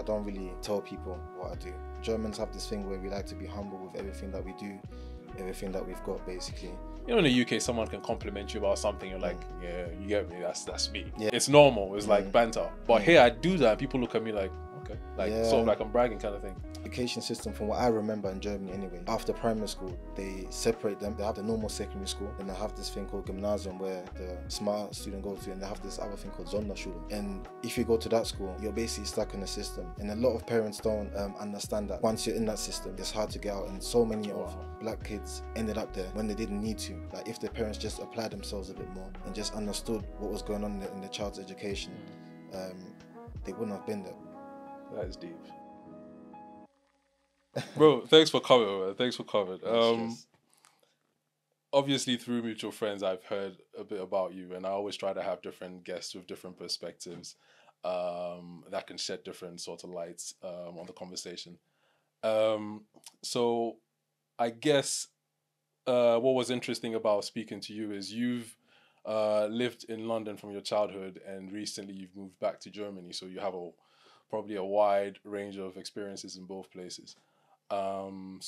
don't really tell people what I do. Germans have this thing where we like to be humble with everything that we do, everything that we've got, basically. You know, in the UK, someone can compliment you about something. You're like, yeah, you get me. That's me. Yeah. It's normal. It's like banter. But here, I do that. And people look at me like, okay, like sort of like I'm bragging kind of thing. Education system, from what I remember in Germany anyway, after primary school, they separate them. They have the normal secondary school, and they have this thing called gymnasium where the smart student goes to, and they have this other thing called Sonderschule. And if you go to that school, you're basically stuck in the system. And a lot of parents don't understand that once you're in that system, it's hard to get out. And so many of black kids ended up there when they didn't need to. Like, if their parents just applied themselves a bit more and just understood what was going on in the child's education, they wouldn't have been there. That is deep. Bro, thanks for coming, man. Thanks for coming. Obviously, through mutual friends, I've heard a bit about you, and I always try to have different guests with different perspectives that can shed different sort of lights on the conversation. So I guess what was interesting about speaking to you is you've lived in London from your childhood, and recently you've moved back to Germany, so you have probably a wide range of experiences in both places. I'm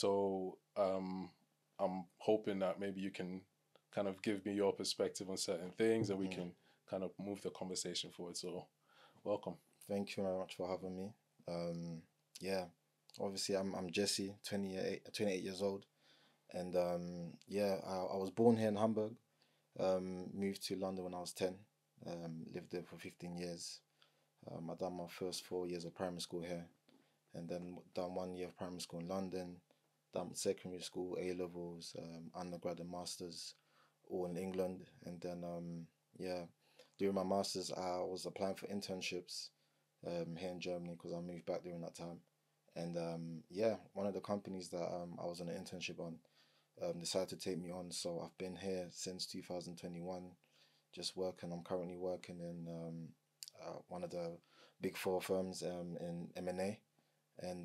hoping that maybe you can kind of give me your perspective on certain things, and we can kind of move the conversation forward. So, welcome. Thank you very much for having me. Obviously I'm Jesse, 28 years old, and I was born here in Hamburg. Moved to London when I was 10. Lived there for 15 years. I done my first 4 years of primary school here, and then done 1 year of primary school in London, done secondary school, A-levels, undergrad and masters, all in England. And then during my masters I was applying for internships here in Germany, because I moved back during that time. And one of the companies that I was on an internship on decided to take me on, so I've been here since 2021, just working. I'm currently working in one of the big four firms in M&A. And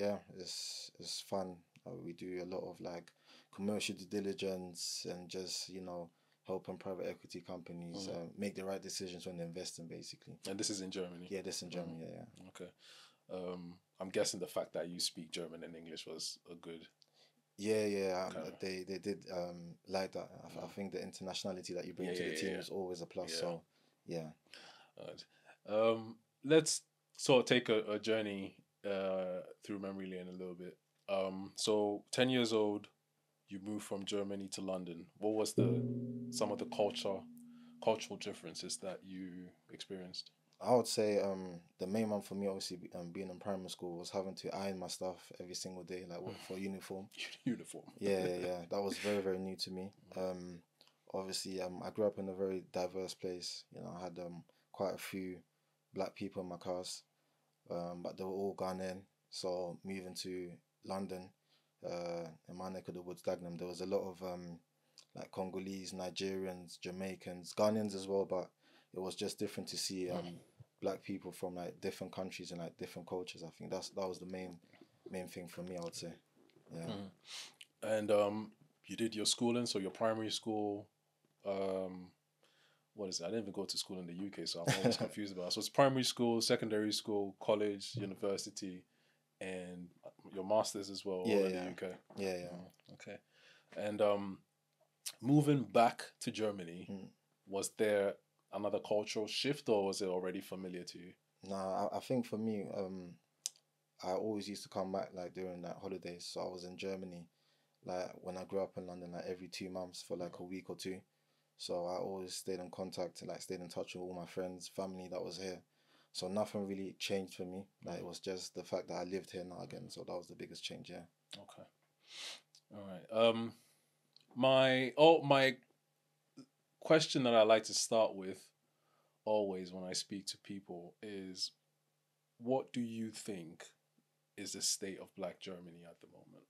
it's fun. We do a lot of like commercial due diligence and just helping private equity companies make the right decisions when they're investing, basically. And this is in Germany? Yeah, this is in Germany. Yeah. Okay. I'm guessing the fact that you speak German and English was a good. Yeah. They did like that. I think the internationality that you bring to the team is always a plus. So yeah. Right. Let's sort of take a journey through memory lane a little bit. So 10 years old, you moved from Germany to London. What was some of the cultural differences that you experienced? I would say the main one for me, obviously, being in primary school, was having to iron my stuff every single day, like for uniform. Uniform. Yeah. That was very, very new to me. Obviously, I grew up in a very diverse place. I had quite a few black people in my class, but they were all Ghanaian. So moving to London, in my neck of the woods, Dagenham, there was a lot of like Congolese, Nigerians, Jamaicans, Ghanaians as well, but it was just different to see black people from like different countries and like different cultures. I think that was the main thing for me, I would say. Yeah. And you did your schooling, so your primary school, what is it? I didn't even go to school in the UK, so I'm always confused about it. So it's primary school, secondary school, college, university, and your masters as well, all in the UK. Yeah. Okay. And moving back to Germany, was there another cultural shift, or was it already familiar to you? No, I think for me, I always used to come back like during like holidays. So I was in Germany, like when I grew up in London, like every 2 months for like a week or two. So I always stayed in contact and like stayed in touch with all my friends, family that was here. So nothing really changed for me. Like it was just the fact that I lived here now again. So that was the biggest change. Yeah. Okay. All right. My question that I like to start with always when I speak to people is, what do you think is the state of Black Germany at the moment?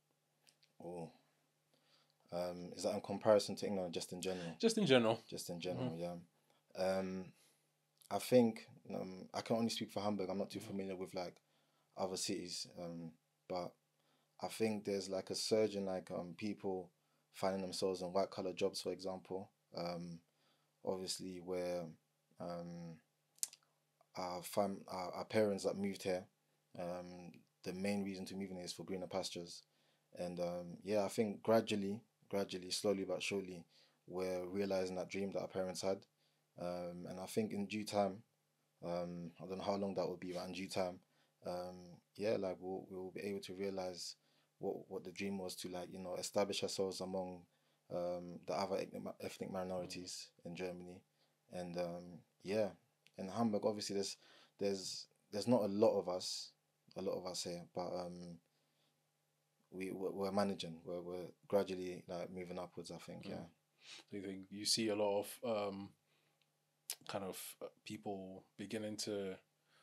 Is that in comparison to England, or just in general? Just in general. Just in general, yeah. I think I can only speak for Hamburg. I'm not too familiar with like other cities, but I think there's like a surge in like people finding themselves in white collar jobs, for example. Obviously, where our parents that moved here, The main reason to moving is for greener pastures, and yeah, I think gradually, slowly but surely, we're realizing that dream that our parents had, and I think in due time, I don't know how long that will be, but in due time, yeah, like we'll be able to realize what the dream was to, like, establish ourselves among the other ethnic minorities in Germany, and yeah, in Hamburg, obviously there's not a lot of us here, but we're managing, we're gradually like moving upwards, I think, yeah. Do you think you see a lot of kind of people beginning to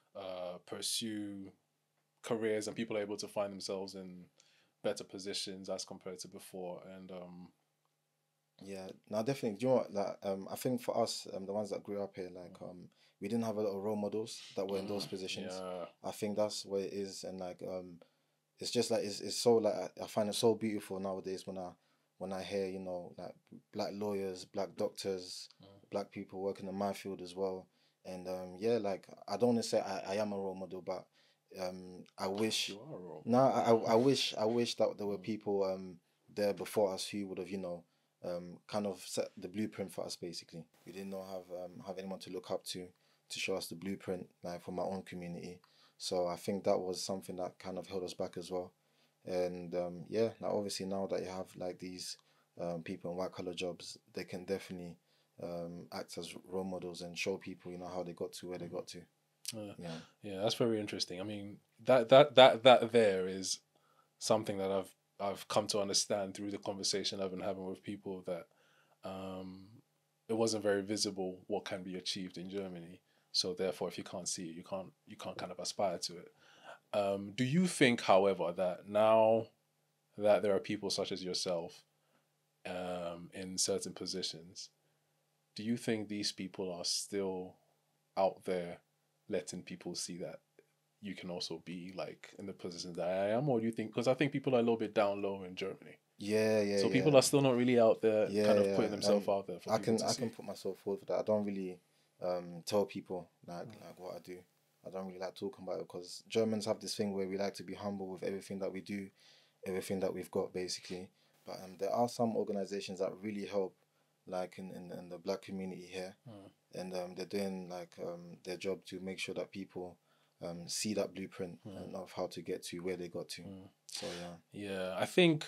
pursue careers, and people are able to find themselves in better positions as compared to before? And Yeah, no, definitely. Do you know what? Like, I think for us, the ones that grew up here, like, we didn't have a lot of role models that were in those positions. yeah, I think that's what it is, and like, it's just like it's so like I find it so beautiful nowadays when I hear, like, black lawyers, black doctors, black people working in my field as well, and yeah, like, I don't want to say I am a role model, but I wish. you are a role No, model. I wish that there were people there before us who would have, kind of set the blueprint for us. Basically, we did not have anyone to look up to show us the blueprint, like, for my own community. So I think that was something that kind of held us back as well. And yeah, now obviously now that you have like these people in white collar jobs, they can definitely act as role models and show people, how they got to where they got to. Yeah. Yeah, that's very interesting. I mean, that there is something that I've come to understand through the conversation I've been having with people, that um, it wasn't very visible what can be achieved in Germany. So therefore, if you can't see it, you can't kind of aspire to it. Do you think, however, that now that there are people such as yourself in certain positions, do you think these people are still out there letting people see that you can also be like in the position that I am? Or do you think, because I think people are a little bit down low in Germany, Yeah, yeah, so yeah. people are still not really out there Yeah, kind of yeah. putting themselves out there for I people can to I can see? put myself forward for that. I don't really tell people like what I do. I don't really like talking about it because Germans have this thing where we like to be humble with everything that we do, everything that we've got, basically. But there are some organizations that really help, like in the black community here, and they're doing like their job to make sure that people see that blueprint and of how to get to where they got to. So yeah. Yeah, I think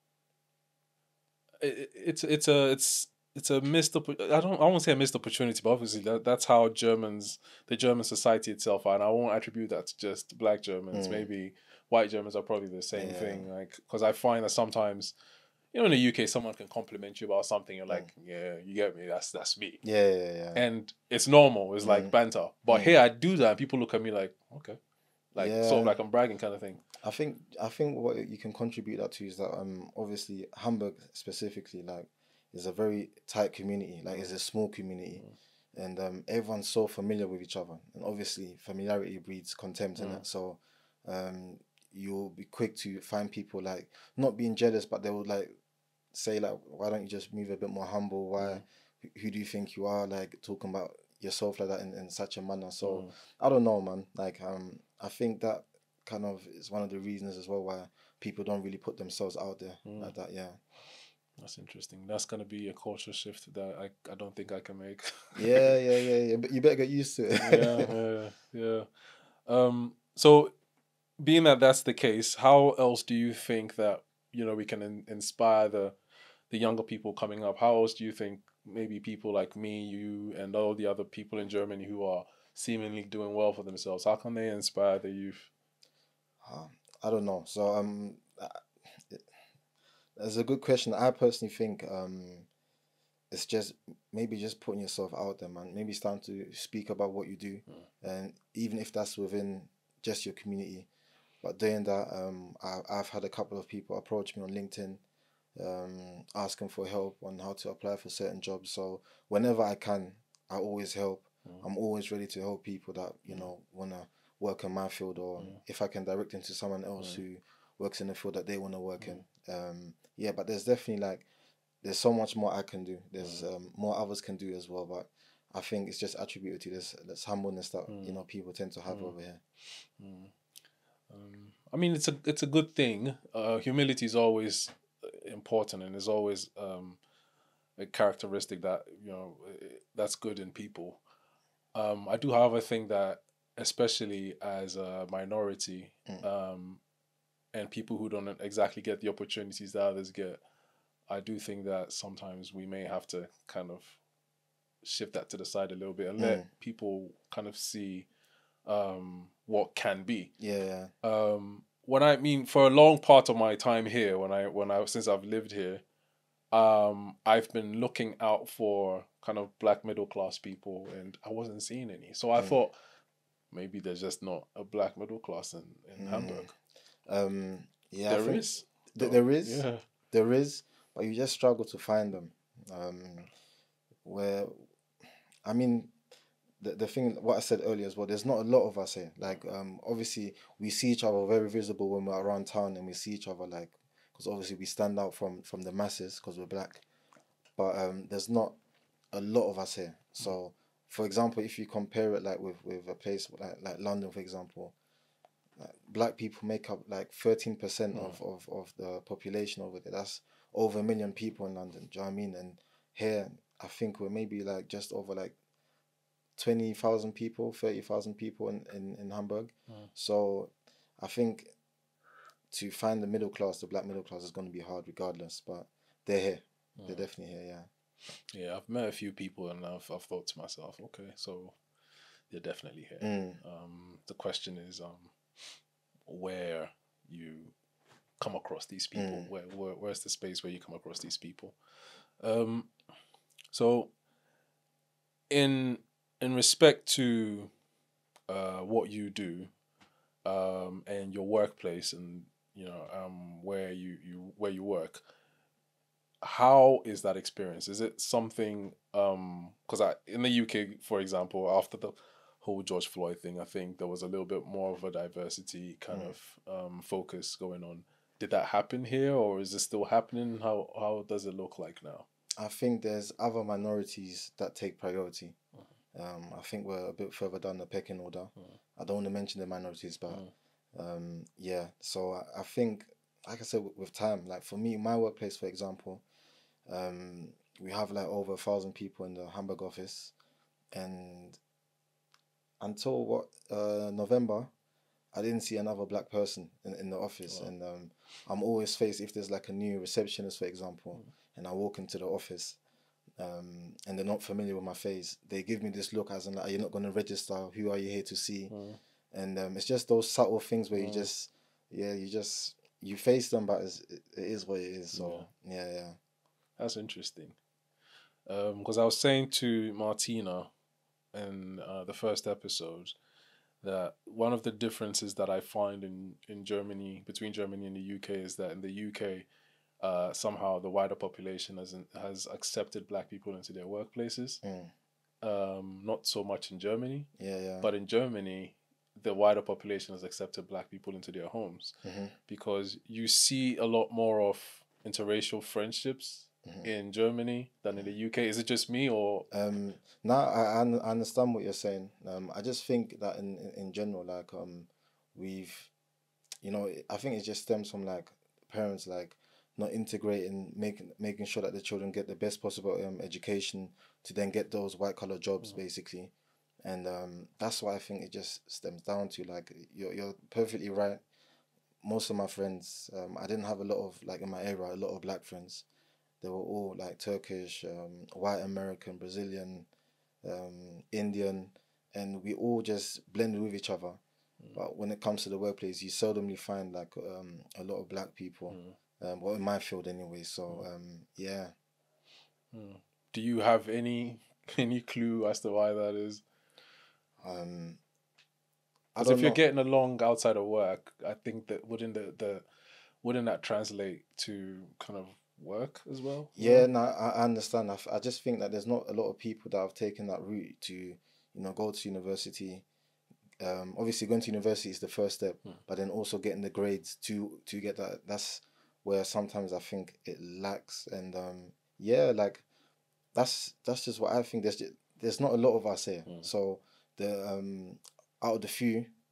it's a missed I won't say a missed opportunity, but obviously that's how the German society itself are, and I won't attribute that to just black Germans. Maybe white Germans are probably the same Yeah. thing. Like, because I find that sometimes, in the UK, someone can compliment you about something, you're like, yeah, you get me, that's me, Yeah, yeah, yeah. and it's normal. It's like banter. But here I do that, and people look at me like, okay, like sort of Yeah. like I'm bragging kind of thing. I think what you can contribute that to is that obviously Hamburg specifically, like, is a very tight community, like, it's a small community, and everyone's so familiar with each other, and obviously familiarity breeds contempt in it. So you'll be quick to find people like not being jealous, but they would like say like, why don't you just move a bit more humble? Why? Who do you think you are? Like, talking about yourself like that in such a manner. So I don't know, man. Like, I think that kind of is one of the reasons as well why people don't really put themselves out there like that. Yeah. That's interesting. That's gonna be a culture shift that I don't think I can make. Yeah, yeah, yeah, yeah. But you better get used to it. Yeah. So being that that's the case, how else do you think that we can inspire the younger people coming up? How else do you think maybe people like me, you, and all the other people in Germany who are seemingly doing well for themselves, how can they inspire the youth? I don't know. So that's a good question. I personally think it's just maybe just putting yourself out there, man. Maybe starting to speak about what you do, and even if that's within just your community. But doing that, I've had a couple of people approach me on LinkedIn, asking for help on how to apply for certain jobs. So whenever I can, I always help. I'm always ready to help people that wanna work in my field, or if I can direct them to someone else who works in the field that they wanna work in. Yeah, but there's definitely like there's so much more I can do. There's more others can do as well, but I think it's just attributed to this humbleness that people tend to have over here. I mean, it's a good thing. Humility is always important, and is always a characteristic that that's good in people. I do, however, think that especially as a minority, Mm. and people who don't exactly get the opportunities that others get, I do think that sometimes we may have to kind of shift that to the side a little bit and Mm. let people kind of see what can be. Yeah. When I mean, for a long part of my time here, when I since I've lived here, I've been looking out for kind of black middle class people, and I wasn't seeing any. So I Mm. thought maybe there's just not a black middle class in Mm. Hamburg. Yeah, I There think is, though. there is, Yeah. there is, but you just struggle to find them. Um, where I mean, the thing what I said earlier as well. There's not a lot of us here. Like, obviously we see each other very visible when we're around town, and we see each other like because obviously we stand out from the masses because we're black. But there's not a lot of us here. So, for example, if you compare it like with a place like London, for example, like, black people make up like 13% of the population over there. That's over 1 million people in London. Do you know what I mean? And here, I think we're maybe like just over like 20,000 people, 30,000 people in Hamburg. So I think to find the middle class, the black middle class, is going to be hard regardless. But they're here. They're definitely here. Yeah. Yeah, I've met a few people, and I've thought to myself, okay, so they're definitely here. Mm. The question is, where you come across these people. Where's the space where you come across these people? Um, so in respect to what you do, and your workplace, and where you work, how is that experience? Is it something, because in the UK, for example, after the whole George Floyd thing, I think there was a little bit more of a diversity kind of focus going on. Did that happen here, or is it still happening? How does it look like now? I think there's other minorities that take priority. I think we're a bit further down the pecking order. I don't want to mention the minorities, but yeah. So I think, like I said, with time, like for me, my workplace, for example, we have like over 1,000 people in the Hamburg office, and until November, I didn't see another black person in the office. Wow. And I'm always faced if there's like a new receptionist, for example, and I walk into the office, and they're not familiar with my face. They give me this look as in, like, are you not going to register? Who are you here to see? And it's just those subtle things where you just, yeah, you face them, but it is what it is. So yeah. That's interesting. Because I was saying to Martina in the first episode that one of the differences that I find in Germany, between Germany and the UK, is that in the UK, somehow the wider population has accepted black people into their workplaces. Not so much in Germany. Yeah. But in Germany, the wider population has accepted black people into their homes, because you see a lot more of interracial friendships in Germany than in the UK. Is it just me, or? No, I understand what you're saying. I just think that in general, like we've, I think it just stems from like parents like not integrating, making sure that the children get the best possible education to then get those white collar jobs basically, and that's why I think it just stems down to. Like you're perfectly right. Most of my friends, I didn't have a lot of, like in my era, a lot of black friends. They were all like Turkish, white American, Brazilian, Indian, and we all just blended with each other. But when it comes to the workplace, you seldomly find like a lot of black people, well, in my field anyway. So yeah. Do you have any clue as to why that is? I Because don't if you're know. getting along outside of work, I think that wouldn't that translate to kind of work as well? Yeah, no, I understand. I just think that there's not a lot of people that have taken that route to, go to university. Obviously going to university is the first step, but then also getting the grades to get that. That's where sometimes I think it lacks. And yeah, like that's just what I think. There's not a lot of us here. So the out of the few,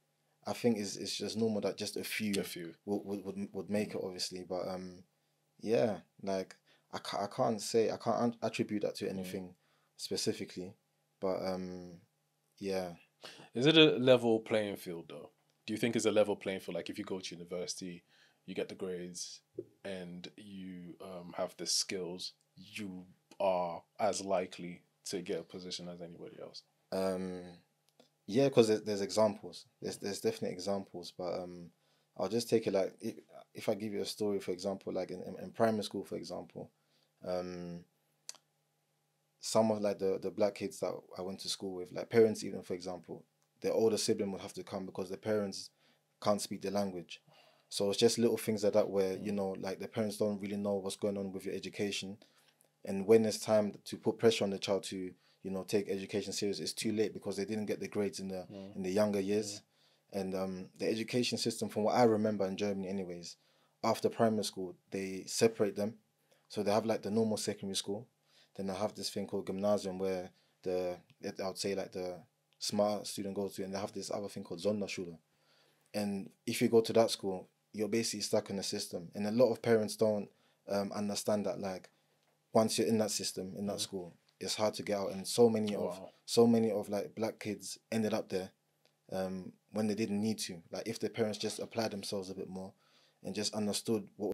I think it's just normal that just a A few few. would make it, obviously. But yeah, like I can't say, I can't attribute that to anything specifically, but yeah. Is it a level playing field though? Do you think it's a level playing field? Like if you go to university, you get the grades, and you have the skills, you are as likely to get a position as anybody else. Um, yeah, because there's examples. There's definitely examples, but I'll just take it like if I give you a story, for example, like in primary school, for example, um, some of like the black kids that I went to school with, like parents even, for example, their older sibling would have to come because the parents can't speak the language. So it's just little things like that where, you Mm. know, like the parents don't really know what's going on with your education. And when it's time to put pressure on the child to, you know, take education serious, it's too late because they didn't get the grades Mm. in the younger Mm. years. And the education system, from what I remember in Germany, anyways, after primary school, they separate them. So they have like the normal secondary school, then they have this thing called gymnasium where I would say like the smart student goes to, and they have this other thing called Sonderschule. And if you go to that school, you're basically stuck in the system. And a lot of parents don't understand that, like, once you're in that system, in that Mm. school, it's hard to get out. And Wow. so many of like black kids ended up there when they didn't need to. Like if their parents just applied themselves a bit more and just understood what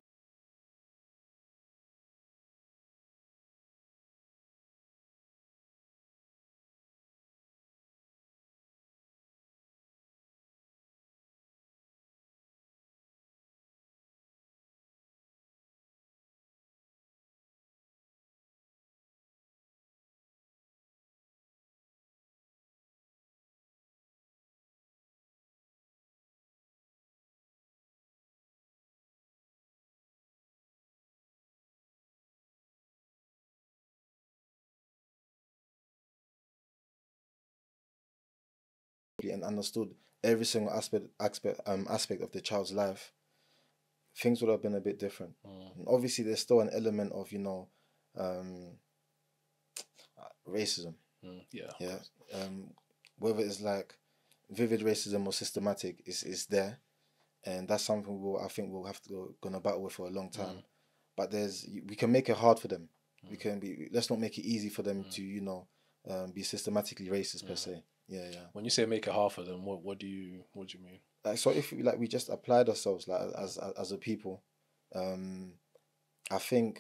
and understood every single aspect of the child's life, things would have been a bit different. Mm. And obviously, there's still an element of, you know, um, racism. Yeah, of Yeah, course. um, whether it's like vivid racism or systematic, is there, and that's something I think we'll have to gonna battle with for a long Mm. time. But we can make it hard for them. Mm. Let's not make it easy for them Mm. to, you know, be systematically racist per Mm. se. Yeah, yeah. When you say make it hard for them, what do you mean? Like, so if we just applied ourselves like as a people, um, I think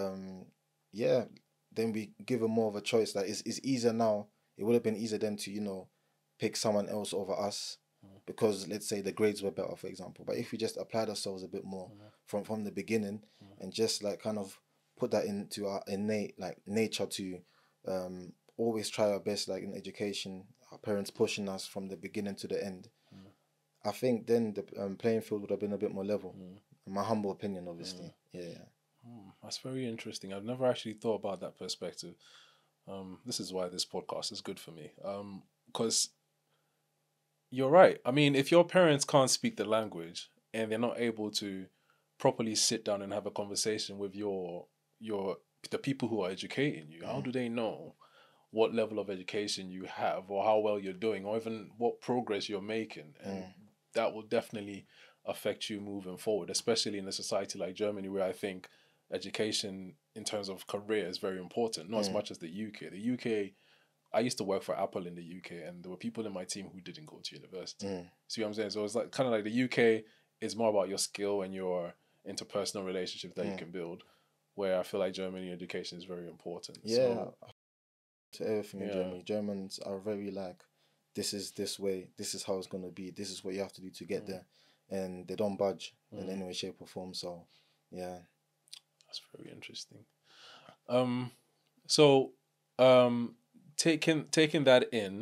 yeah, then we give them more of a choice. Like it's easier now. It would have been easier then to, you know, pick someone else over us Mm. because let's say the grades were better, for example. But if we just applied ourselves a bit more Mm. from the beginning and just like kind of put that into our innate like nature to always try our best, like in education, our parents pushing us from the beginning to the end, Mm. I think then the playing field would have been a bit more level. Mm. In my humble opinion, Mm. obviously. Yeah, yeah. That's very interesting. I've never actually thought about that perspective. This is why this podcast is good for me. Because you're right. I mean, if your parents can't speak the language and they're not able to properly sit down and have a conversation with your the people who are educating you, how Mm, do they know what level of education you have or how well you're doing or even what progress you're making? And mm, that will definitely affect you moving forward, especially in a society like Germany where I think education in terms of career is very important, not as mm, much as the UK. The UK, I used to work for Apple in the UK, and there were people in my team who didn't go to university. mm. See what I'm saying? So it's like kind of like the UK is more about your skill and your interpersonal relationships that you Mm. can build. Where I feel like Germany education is very important. Yeah, So to everything in yeah, Germany. Germans are very like, this is this way, this is how it's gonna be, this is what you have to do to get mm, there, and they don't budge in mm, any way, shape, or form. So, yeah. that's very interesting. Um, so um, taking that in,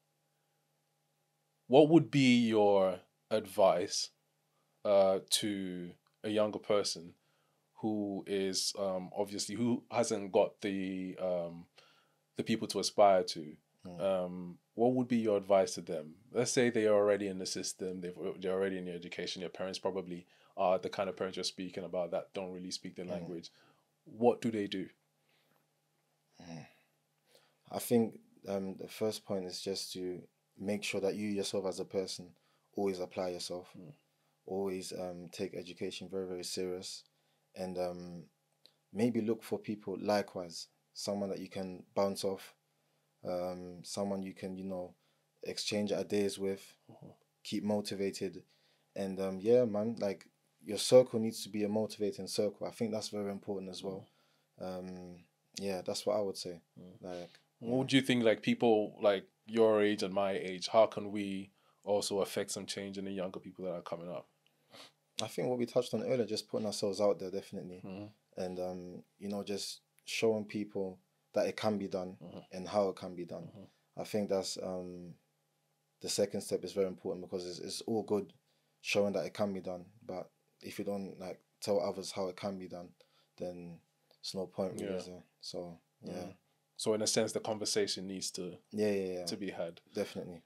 what would be your advice to a younger person who is obviously who hasn't got the people to aspire to? Mm. What would be your advice to them? Let's say they are already in the system, they're already in the education. Your parents probably are the kind of parents you're speaking about that don't really speak the Mm. language. What do they do? Mm. I think the first point is just to make sure that you yourself as a person always apply yourself. Always take education very, very serious, and maybe look for people likewise, someone that you can bounce off, someone you can, exchange ideas with, keep motivated, and yeah, man, like your circle needs to be a motivating circle. I think that's very important as well. Yeah, that's what I would say. Like, what would you think, like people like your age and my age, how can we also affect some change in the younger people that are coming up? I think what we touched on earlier, just putting ourselves out there, definitely, and just showing people that it can be done and how it can be done. I think that's the second step is very important, because it's all good showing that it can be done, but if you don't like tell others how it can be done, then it's no point really, is there? So yeah. So in a sense, the conversation needs to to be had. Definitely.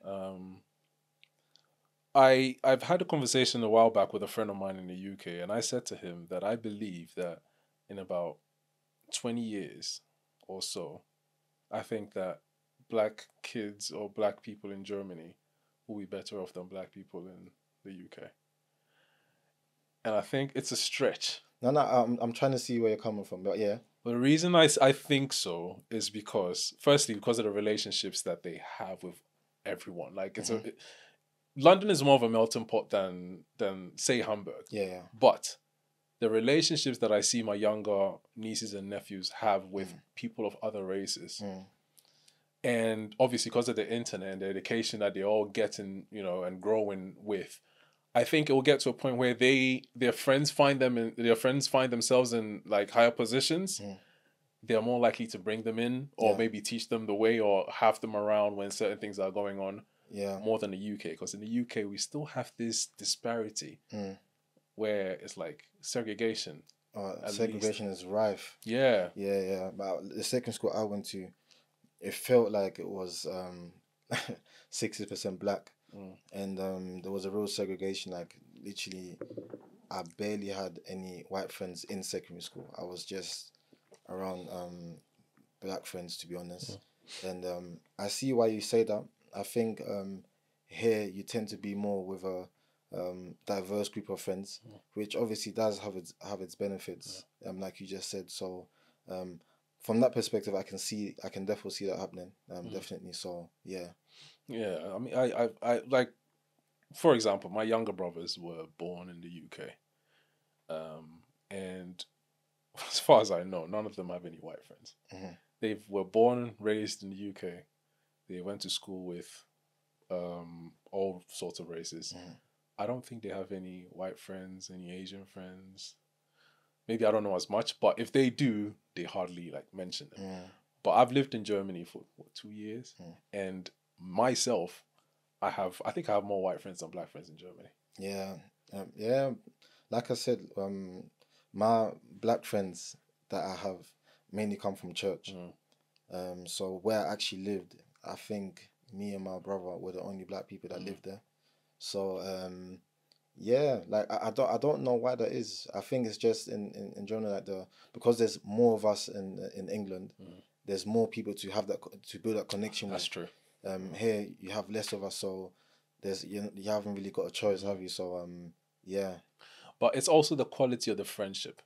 I've had a conversation a while back with a friend of mine in the UK, and I said to him that I believe that in about 20 years or so, I think that black kids or black people in Germany will be better off than black people in the UK. And I think it's a stretch. No, I'm trying to see where you're coming from, but yeah. The reason I think so is because, firstly, because of the relationships that they have with everyone. Like London is more of a melting pot than say Hamburg. Yeah. But the relationships that I see my younger nieces and nephews have with people of other races, and obviously because of the internet and the education that they're all getting, and growing with, I think it will get to a point where their friends find themselves in like higher positions. They're more likely to bring them in, or maybe teach them the way, or have them around when certain things are going on. More than the UK, because in the UK we still have this disparity where it's like segregation. Segregation is rife. Yeah. But the second school I went to, it felt like it was 60% black, and there was a real segregation. Like literally, I barely had any white friends in secondary school. I was just around black friends, to be honest. And I see why you say that. I think here you tend to be more with a diverse group of friends, which obviously does have its benefits, like you just said. So from that perspective, I can definitely see that happening. Definitely. So yeah. Yeah, I mean, I like, for example, my younger brothers were born in the UK, and as far as I know, none of them have any white friends. They were born, raised in the UK. They went to school with all sorts of races. I don't think they have any white friends, any Asian friends. Maybe I don't know as much, but if they do, they hardly like mention them. But I've lived in Germany for 2 years, and myself, I think I have more white friends than black friends in Germany. Yeah. Like I said, my black friends that I have mainly come from church. So where I actually lived, I think me and my brother were the only black people that lived there. So yeah, like I don't know why that is. I think it's just in general, like because there's more of us in England, there's more people to build that connection with. That's true. Here you have less of us, so you haven't really got a choice, have you? So yeah. But it's also the quality of the friendship.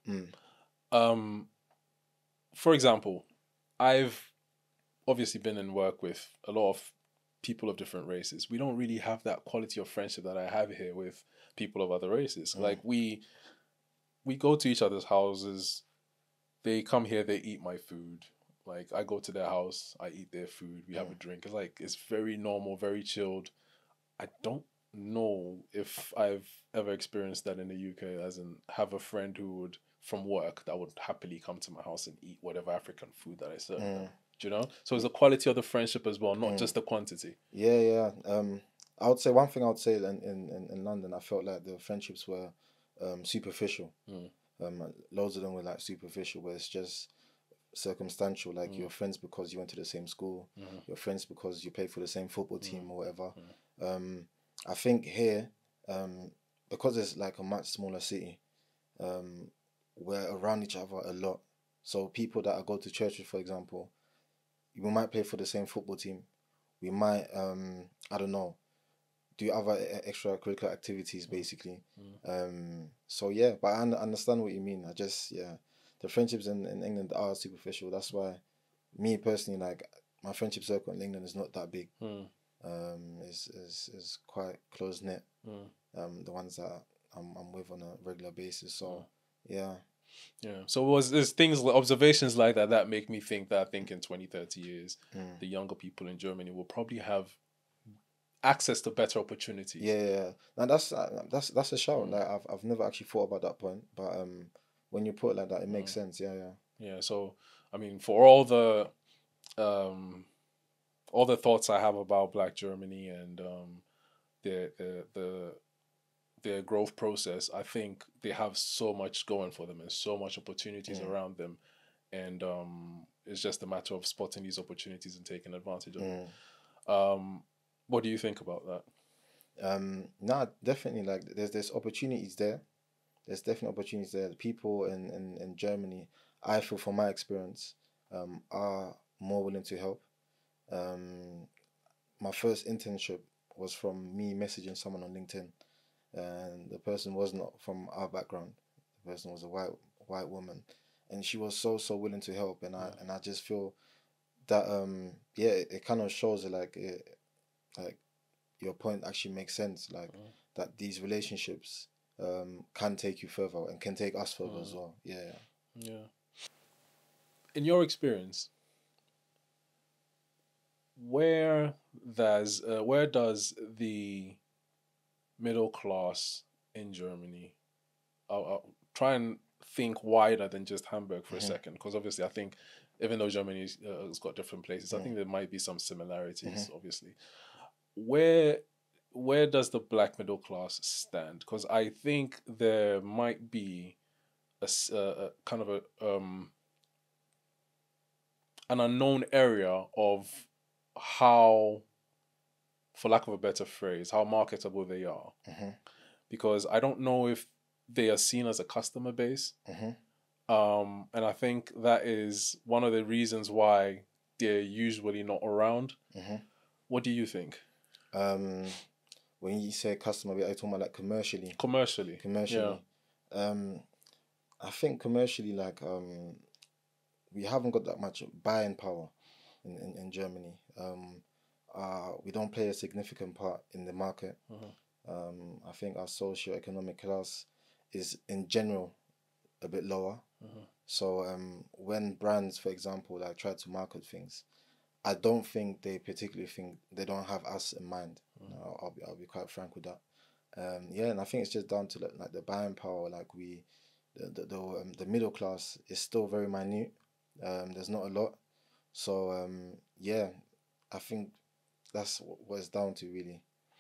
For example, I've obviously been in work with a lot of people of different races. We don't really have that quality of friendship that I have here with people of other races. Like we go to each other's houses. They come here, they eat my food. Like I go to their house, I eat their food. We have a drink. It's very normal, very chilled. I don't know if I've ever experienced that in the UK, as in have a friend who would from work that would happily come to my house and eat whatever African food that I serve them. Do you know? So it's the quality of the friendship as well, not just the quantity. Yeah. I would say one thing I would say in London, I felt like the friendships were superficial. Loads of them were like superficial, where it's just circumstantial. Like you're friends because you went to the same school. You're friends because you played for the same football team or whatever. I think here, because it's like a much smaller city, we're around each other a lot. So people that I go to church with, for example, we might play for the same football team. We might, I don't know, do other extracurricular activities basically. Mm. So yeah, but I understand what you mean. I just yeah, the friendships in England are superficial. That's why me personally, like my friendship circle in England is not that big. Mm. Is quite close knit. Mm. The ones that I'm with on a regular basis. Mm. So yeah. Yeah. So there's things observations like that that make me think that I think in 20, 30 years, Mm. the younger people in Germany will probably have access to better opportunities. Yeah. Now that's a shout. Like I've never actually thought about that point, but when you put it like that, it makes sense. Yeah. Yeah. So I mean, for all the thoughts I have about Black Germany and their their growth process, I think they have so much going for them and so much opportunities around them, and it's just a matter of spotting these opportunities and taking advantage of it. What do you think about that? Nah, definitely. Like there's opportunities there. There's definitely opportunities there. The people in Germany, I feel from my experience, are more willing to help. Um, my first internship was from me messaging someone on LinkedIn, and the person was not from our background. The person was a white woman, and she was so willing to help. And I just feel that yeah, it kind of shows that like your point actually makes sense. Like that these relationships can take you further and can take us further as well. Yeah. Yeah. In your experience, where does the middle class in Germany? I'll try and think wider than just Hamburg for a second, because obviously I think even though Germany has got different places, I think there might be some similarities. Obviously, where where does the black middle class stand? Because I think there might be a kind of an unknown area of how, for lack of a better phrase, how marketable they are. Because I don't know if they are seen as a customer base. And I think that is one of the reasons why they're usually not around. What do you think? When you say customer, are you talking about like commercially? Commercially. Commercially. I think commercially, like we haven't got that much buying power in Germany. We don't play a significant part in the market. I think our socio-economic class is in general a bit lower. So when brands, for example, like try to market things, I don't think they particularly think they don't have us in mind. I'll be quite frank with that. Yeah, and I think it's just down to like the buying power. Like the middle class is still very minute. There's not a lot. So yeah, I think that's what it's down to really.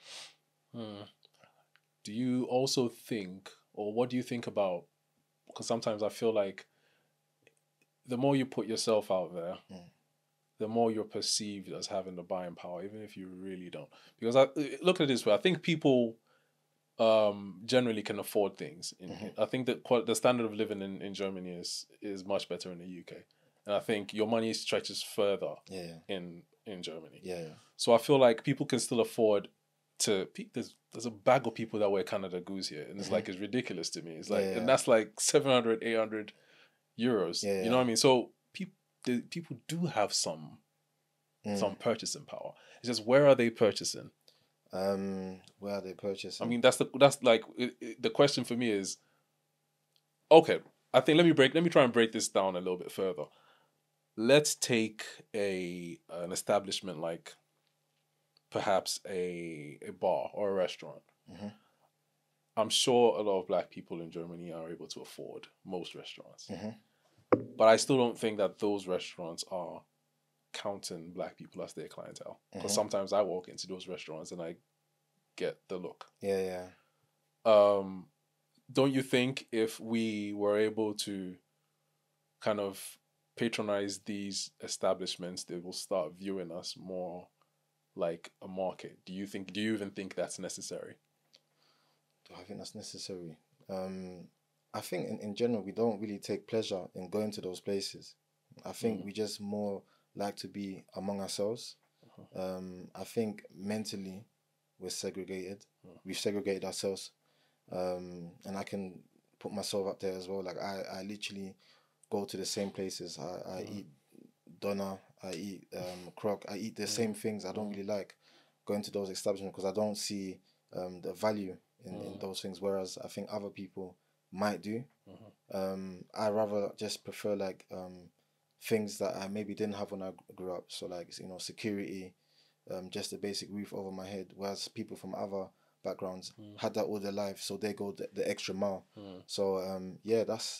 Do you also think, or what do you think about? Because sometimes I feel like the more you put yourself out there, the more you're perceived as having the buying power, even if you really don't. Because I look at it this way: I think people generally can afford things. I think that the standard of living in Germany is much better in the UK, and I think your money stretches further in Germany. So I feel like people can still afford to. There's a bag of people that wear Canada Goose here, and it's like it's ridiculous to me. It's like, and that's like 700, 800 euros. You know what I mean? So people do have some purchasing power. It's just, where are they purchasing? Where are they purchasing? I mean, that's like the question for me is, okay, I think let me try and break this down a little bit further. Let's take an establishment like perhaps a bar or a restaurant. I'm sure a lot of black people in Germany are able to afford most restaurants. But I still don't think that those restaurants are counting black people as their clientele. Because sometimes I walk into those restaurants and I get the look. Don't you think if we were able to kind of patronize these establishments, they will start viewing us more like a market? Do you even think that's necessary? Do I think that's necessary? I think in general we don't really take pleasure in going to those places. I think we just more like to be among ourselves. I think mentally we're segregated. Mm. We've segregated ourselves. And I can put myself up there as well. Like I literally go to the same places. I eat doner. I eat crock. I eat the same things. I don't really like going to those establishments because I don't see the value in those things. Whereas I think other people might do. I rather just prefer like things that I maybe didn't have when I grew up. So like security, just a basic roof over my head. Whereas people from other backgrounds had that all their life, so they go the extra mile. So yeah, that's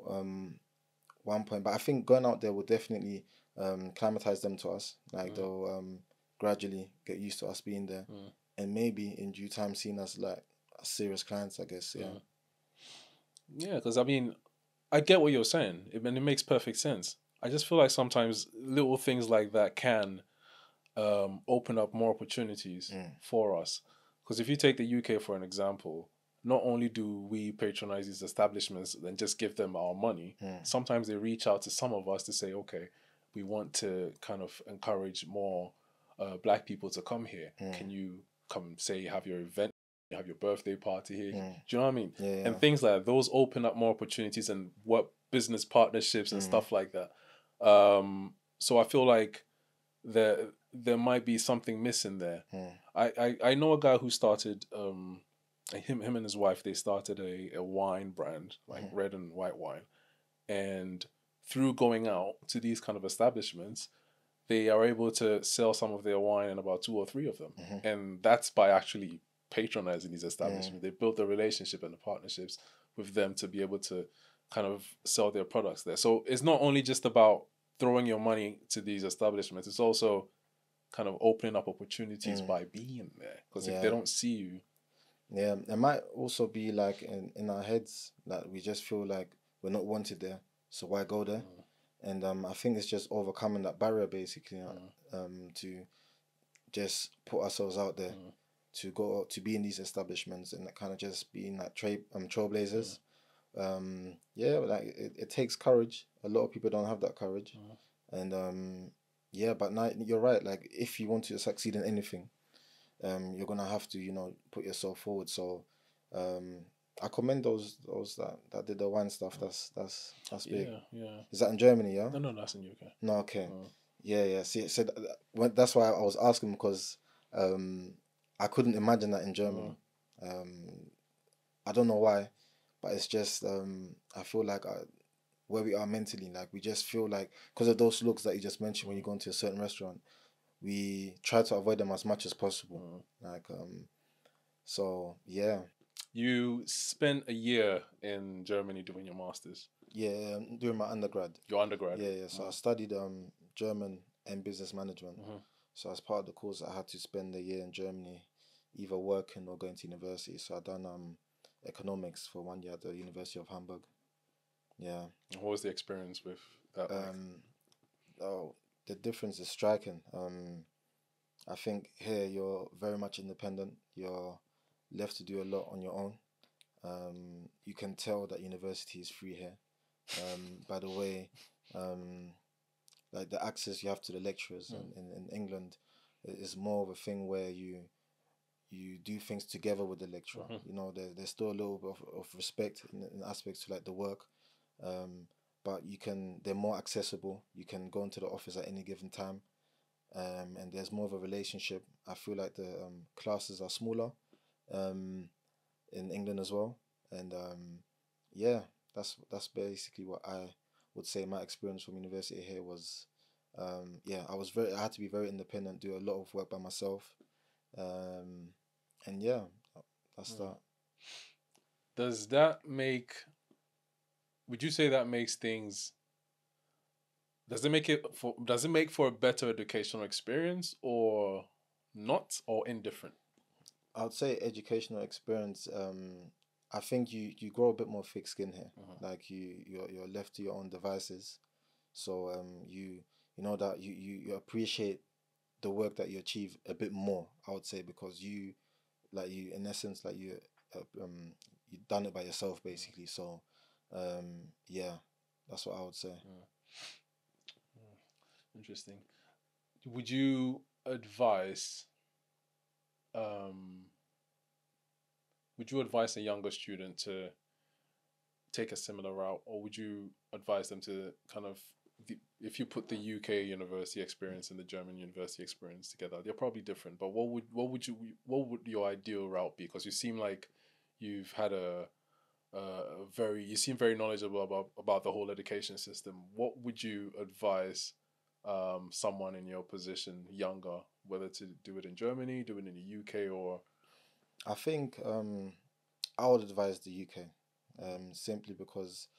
one point. But I think going out there will definitely climatize them to us. Like they'll gradually get used to us being there, and maybe in due time seen us like serious clients, I guess. Yeah. Yeah, because I mean, I get what you're saying, and it makes perfect sense. I just feel like sometimes little things like that can open up more opportunities for us. Because if you take the UK for an example, not only do we patronize these establishments and just give them our money, sometimes they reach out to some of us to say, okay, we want to kind of encourage more black people to come here. Can you come, say, have your event, have your birthday party here? Do you know what I mean? Yeah. And things like that, those open up more opportunities and what business partnerships and stuff like that. So I feel like there might be something missing there. I know a guy who started him and his wife, they started a wine brand, like red and white wine. And through going out to these kind of establishments, they are able to sell some of their wine in about 2 or 3 of them. And that's by actually patronizing these establishments. They built the relationship and the partnerships with them to be able to kind of sell their products there. So it's not only just about throwing your money to these establishments, it's also kind of opening up opportunities by being there. Because if they don't see you... Yeah, it might also be like in our heads, like we just feel like we're not wanted there, so why go there? And I think it's just overcoming that barrier basically, to just put ourselves out there, to go to be in these establishments and kind of just being like trailblazers. Yeah, like it takes courage. A lot of people don't have that courage, and yeah, but now you're right. Like if you want to succeed in anything, you're gonna have to put yourself forward. So I commend those that did the wine stuff. That's big. Yeah. Is that in Germany? Yeah. No, that's in UK. No, okay. Yeah. See, so that's why I was asking because I couldn't imagine that in Germany. I don't know why, but it's just I feel like where we are mentally, like we just feel like because of those looks that you just mentioned when you go into a certain restaurant, we try to avoid them as much as possible. Like so yeah. You spent a year in Germany doing your masters. Yeah, doing my undergrad. Your undergrad. Yeah. So I studied German and business management. So as part of the course, I had to spend a year in Germany, either working or going to university. So I done economics for 1 year at the University of Hamburg. Yeah. What was the experience with that? Oh, the difference is striking. I think here you're very much independent. You're left to do a lot on your own. You can tell that university is free here. By the way, like the access you have to the lecturers in England is more of a thing where you do things together with the lecturer. There's still a little bit of respect in aspects to like the work, but they're more accessible. You can go into the office at any given time, and there's more of a relationship. I feel like the classes are smaller in England as well, and yeah, that's basically what I would say my experience from university here was. Yeah, I had to be very independent, do a lot of work by myself, and yeah, that's that. Would you say that makes things, does it make for a better educational experience or not, or indifferent? I would say educational experience. I think you grow a bit more thick skin here. Like you're left to your own devices, so you know that you appreciate the work that you achieve a bit more. I would say because you in essence like you done it by yourself basically. So yeah, that's what I would say. Interesting. Would you advise um, would you advise a younger student to take a similar route, or would you advise them to kind of, if you put the UK university experience and the German university experience together, they're probably different. But what would your ideal route be? Because you seem like you've had you seem very knowledgeable about the whole education system. What would you advise someone in your position, younger, whether to do it in Germany, do it in the UK, or? I think I would advise the UK, simply because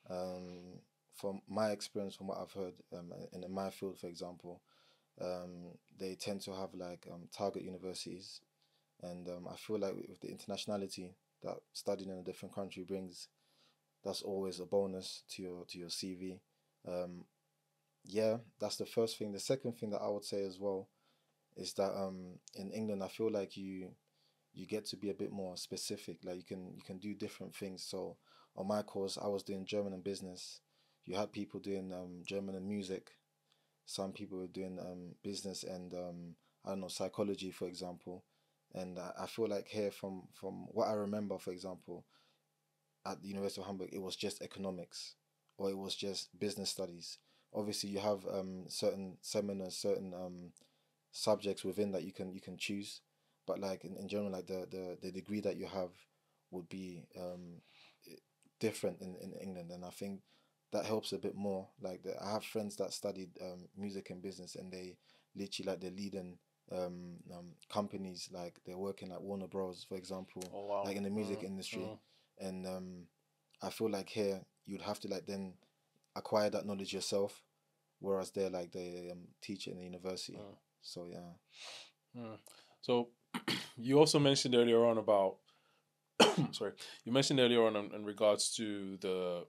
from my experience, from what I've heard, in my field, for example, they tend to have like target universities, and I feel like with the internationality that studying in a different country brings, that's always a bonus to your CV. Um, yeah, that's the first thing. The second thing that I would say as well is that in England, I feel like you get to be a bit more specific. Like you can do different things. So on my course, I was doing German and business. You had people doing German and music. Some people were doing business and I don't know, psychology, for example. And I feel like here, from what I remember, for example, at the University of Hamburg, it was just economics or it was just business studies. Obviously, you have certain seminars, certain subjects within that you can choose, but like in general, like the degree that you have would be different in England, and I think that helps a bit more. Like I have friends that studied music and business, and they literally like they're leading companies, like they're working like Warner Bros, for example, Oh wow. like in the music industry, and I feel like here you'd have to like then acquire that knowledge yourself, whereas they're like they teach it in the university. So yeah. So you also mentioned earlier on about sorry, you mentioned earlier on in regards to the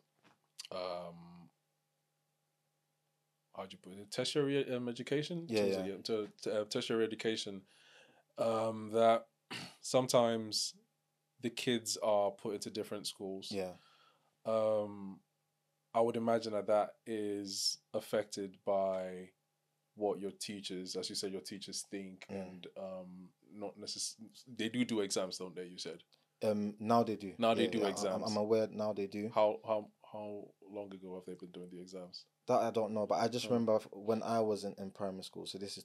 how do you put it, tertiary education, Yeah. to tertiary education, that sometimes the kids are put into different schools. Yeah. um I would imagine that is affected by what your teachers, as you said, your teachers think, and not necessarily they do exams, don't they? You said Now they do. now they Yeah, do yeah. I'm exams. aware now they do. How long ago have they been doing the exams? That I don't know, but I just remember when I was in primary school. So this is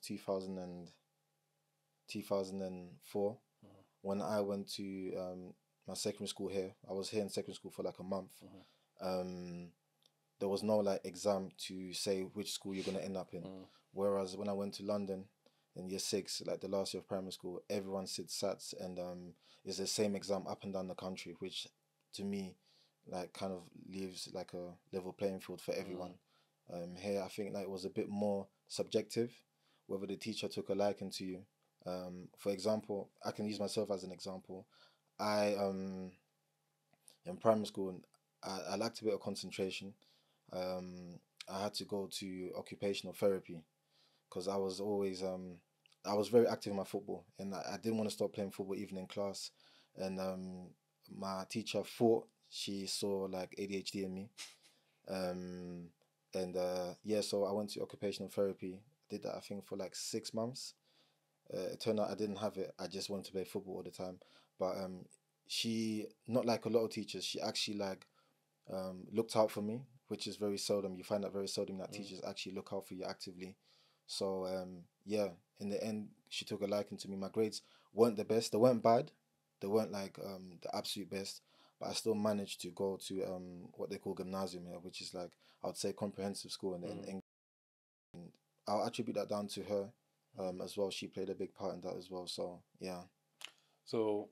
2004. When I went to my secondary school here. I was here in secondary school for like a month. Um, there was no like exam to say which school you're gonna end up in. Whereas when I went to London in year six, like the last year of primary school, everyone sits SATs and it's the same exam up and down the country, which to me like kind of leaves like a level playing field for everyone. Here I think like it was a bit more subjective, whether the teacher took a liking to you. For example, I can use myself as an example. I in primary school, I lacked a bit of concentration. I had to go to occupational therapy because I was very active in my football, and I didn't want to stop playing football even in class. And my teacher thought she saw like ADHD in me. Um, and yeah, so I went to occupational therapy. Did that I think for like 6 months. It turned out I didn't have it. I just wanted to play football all the time. But she, not like a lot of teachers, she actually like looked out for me, which is very seldom. You find that very seldom that teachers actually look out for you actively. So yeah, in the end, she took a liking to me. My grades weren't the best. They weren't bad. They weren't like the absolute best. But I still managed to go to what they call gymnasium here, which is like I would say comprehensive school in England. I'll attribute that down to her as well. She played a big part in that as well. So yeah. So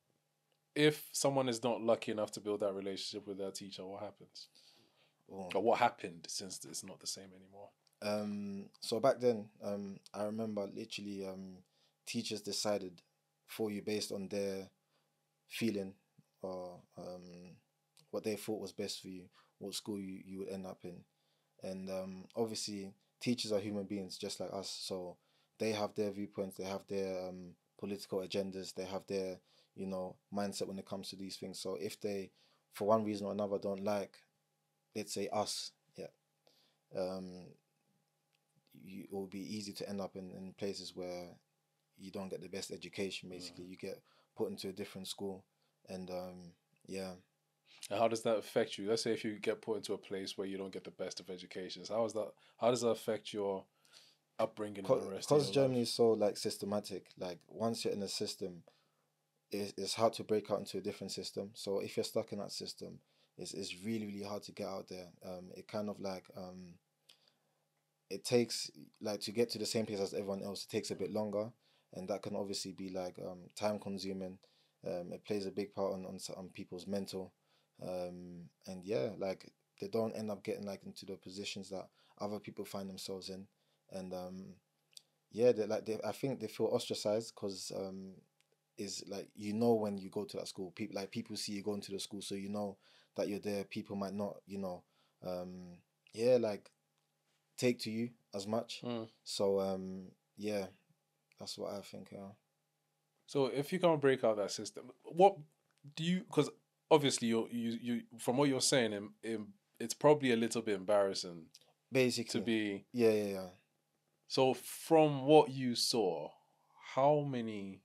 if someone is not lucky enough to build that relationship with their teacher, what happens? Oh. Or what happened, since it's not the same anymore? So back then, I remember literally teachers decided for you based on their feeling or what they thought was best for you, what school you would end up in. And obviously, teachers are human beings just like us, so they have their viewpoints, they have their political agendas, they have their mindset when it comes to these things. So if they, for one reason or another, don't like, let's say us, yeah, it will be easy to end up in places where you don't get the best education. Basically, you get put into a different school, and yeah. And how does that affect you? Let's say if you get put into a place where you don't get the best of educations, how is that? How does that affect your upbringing and the rest of Because your Germany life? is so like systematic. Like once you're in a system, it's hard to break out into a different system. So if you're stuck in that system, it's really hard to get out there. It kind of like it takes like to get to the same place as everyone else. It takes a bit longer, and that can obviously be like time consuming. It plays a big part on people's mental, and yeah, like they don't end up getting like into the positions that other people find themselves in, and yeah, they I think they feel ostracized because is like when you go to that school, people see you going to the school, so that you're there. People might not yeah, like take to you as much. Mm. So yeah, that's what I think. So if you can't break out that system, what do you? Because obviously you from what you're saying, it's probably a little bit embarrassing to Basically, be. yeah. So from what you saw, how many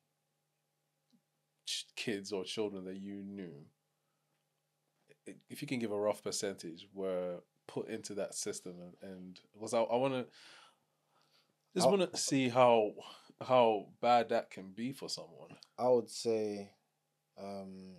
kids or children that you knew, if you can give a rough percentage, were put into that system, and because I want to just I want to see how bad that can be for someone. I would say um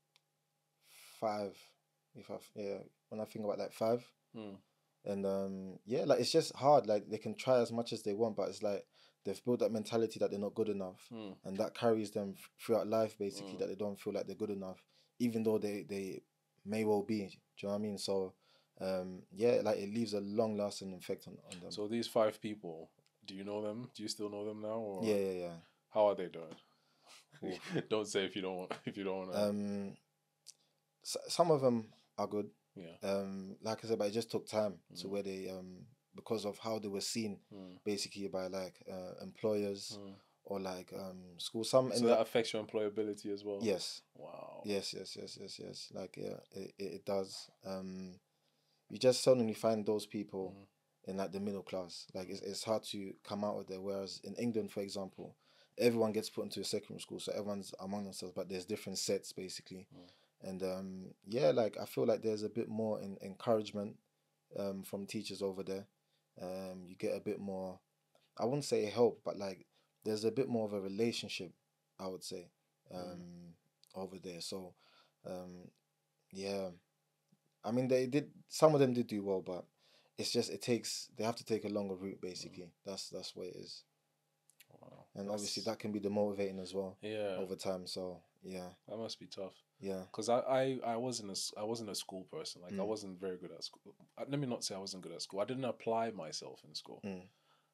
five. If I yeah, when I think about like five, Hmm. and yeah, like it's just hard. Like they can try as much as they want, but it's like they've built that mentality that they're not good enough, Hmm. and that carries them throughout life. Basically, Hmm. that they don't feel like they're good enough, even though they may well be. Do you know what I mean? So yeah, like it leaves a long lasting effect on them. So these five people, do you know them? Do you still know them now, or Yeah. how are they doing? Oof. Don't say if you don't if you don't want to. Um, some of them are good. Yeah. Like I said, but it just took time to Mm. where they because of how they were seen, Mm. basically by like employers Mm. or like schools. Some So end that up affects your employability as well. yes, Wow. yes. Like yeah, it does. You just suddenly find those people Mm. in like the middle class. Like it's hard to come out of there. Whereas in England, for example, everyone gets put into a secondary school, so everyone's among themselves, but there's different sets basically. Mm. And yeah, like I feel like there's a bit more encouragement from teachers over there. You get a bit more, I wouldn't say help, but like there's a bit more of a relationship, I would say, Mm. over there. So yeah, I mean some of them did do well, but it's just they have to take a longer route Mm. basically. That's what it is. Wow. And obviously That's that can be demotivating as well yeah. over time. So yeah, That must be tough. yeah. Because I wasn't I wasn't a school person. Like I Mm, wasn't very good at school. Let me not say I wasn't good at school. I didn't apply myself in school. mm,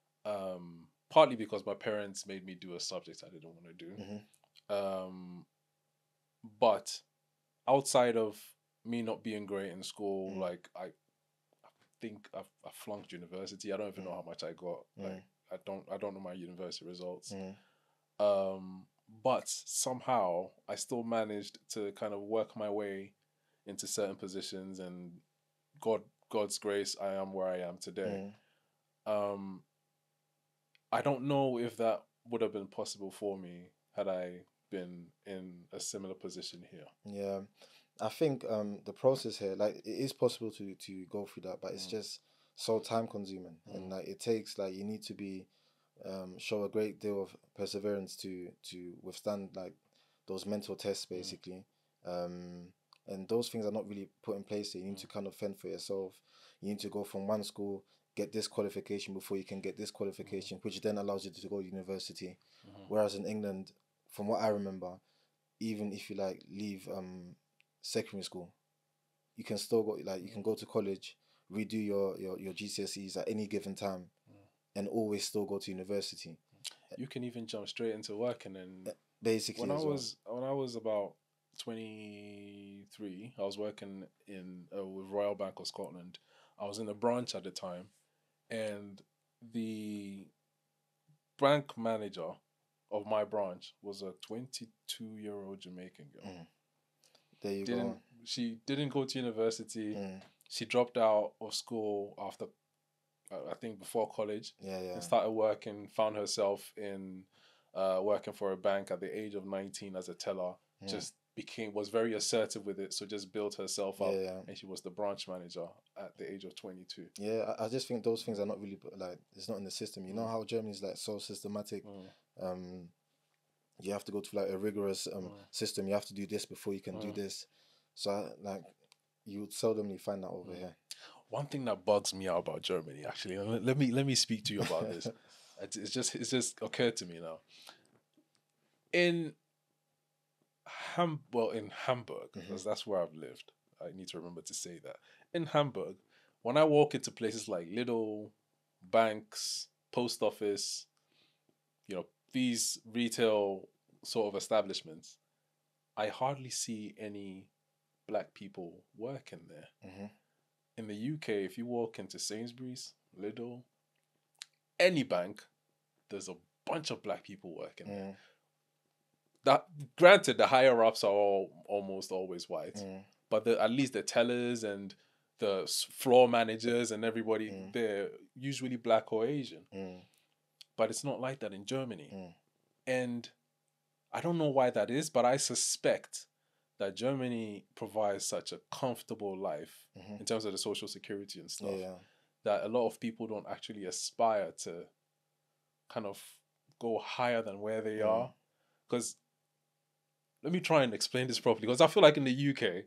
Partly because my parents made me do a subject I didn't want to do. mm-hmm, Um, but outside of me not being great in school, mm, like I think I flunked university. I don't even know how much I got. mm, Like I don't know my university results. mm, Um, but somehow I still managed to kind of work my way into certain positions, and God's grace, I am where I am today. mm. Um, I don't know if that would have been possible for me had I been in a similar position here. Yeah, I think the process here, like it is possible to go through that, but it's Mm. just so time consuming, and Mm. like it takes like you need to be show a great deal of perseverance to withstand like those mental tests Mm. basically, um, and those things are not really put in place. You need Mm. to kind of fend for yourself. You need to go from one school, get this qualification before you can get this Mm. qualification, which then allows you to go to university. Mm. Whereas in England, from what I remember, even if you like leave secondary school, you can still go like you can go to college, redo your GCSEs at any given time, Mm. and always still go to university. You can even jump straight into work, and then Basically as well. when I was about 23, I was working in with Royal Bank of Scotland. I was in a branch at the time, and the bank manager of my branch was a 22-year-old Jamaican girl. Mm. There you Didn't go. She didn't go to university. Mm. She dropped out of school after I think before college, Yeah. and started working. Found herself in working for a bank at the age of 19 as a teller. Just was very assertive with it, so just built herself up, and she was the branch manager at the age of 22. Yeah, I just think those things are not really like, it's not in the system. You know how Germany's like so systematic. You have to go to like a rigorous system. You have to do this before you can do this. So like, you would seldomly find that over here. One thing that bugs me out about Germany, actually, let me speak to you about this. It's just occurred to me now. In Hamburg, because that's where I've lived. I need to remember to say that. In Hamburg, when I walk into places like Lidl, banks, post office, these retail sort of establishments, I hardly see any black people working there. In the UK, if you walk into Sainsbury's, Lidl, any bank, there's a bunch of black people working there. That, granted, the higher ups are almost always white, but at least the tellers and the floor managers and everybody, they're usually black or Asian. But it's not like that in Germany. And I don't know why that is, but I suspect that Germany provides such a comfortable life in terms of the social security and stuff, that a lot of people don't actually aspire to kind of go higher than where they are. Because let me try and explain this properly, because I feel like in the UK,